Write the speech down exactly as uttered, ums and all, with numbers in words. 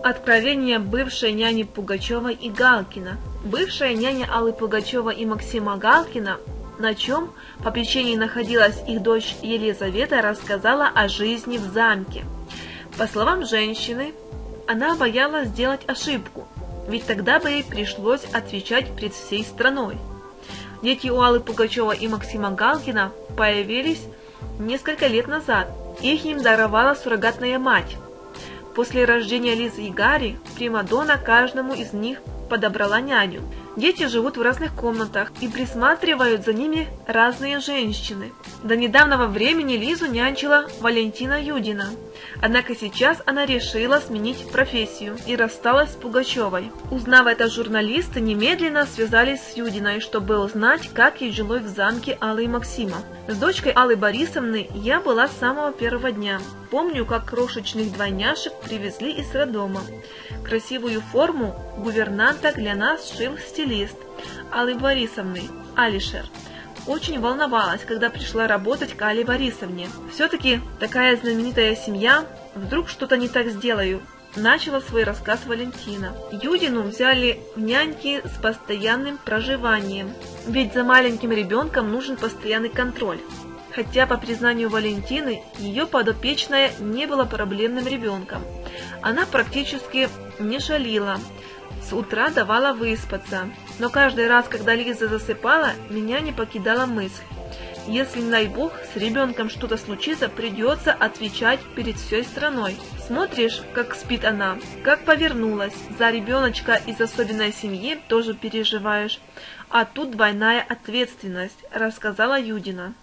Откровение бывшей няни Пугачева и Галкина. Бывшая няня Аллы Пугачева и Максима Галкина, на чем по попечении находилась их дочь Елизавета, рассказала о жизни в замке. По словам женщины, она боялась сделать ошибку, ведь тогда бы ей пришлось отвечать пред всей страной. Дети у Аллы Пугачева и Максима Галкина появились несколько лет назад, их им даровала суррогатная мать. После рождения Лизы и Гарри примадонна каждому из них подобрала няню. Дети живут в разных комнатах и присматривают за ними разные женщины. До недавнего времени Лизу нянчила Валентина Юдина. Однако сейчас она решила сменить профессию и рассталась с Пугачевой. Узнав это, журналисты немедленно связались с Юдиной, чтобы узнать, как ей жилось в замке Аллы и Максима. С дочкой Аллы Борисовны я была с самого первого дня. Помню, как крошечных двойняшек привезли из роддома. Красивую форму гувернанток для нас шил стилист Аллы Борисовны, Алишер. Очень волновалась, когда пришла работать к Алле Борисовне. Все-таки такая знаменитая семья, вдруг что-то не так сделаю. Начала свой рассказ Валентина. Юдину взяли в няньки с постоянным проживанием, ведь за маленьким ребенком нужен постоянный контроль. Хотя, по признанию Валентины, ее подопечная не была проблемным ребенком. Она практически не шалила, с утра давала выспаться. Но каждый раз, когда Лиза засыпала, меня не покидала мысль: если, не дай бог, с ребенком что-то случится, придется отвечать перед всей страной. Смотришь, как спит она, как повернулась. За ребеночка из особенной семьи тоже переживаешь. А тут двойная ответственность, рассказала Юдина.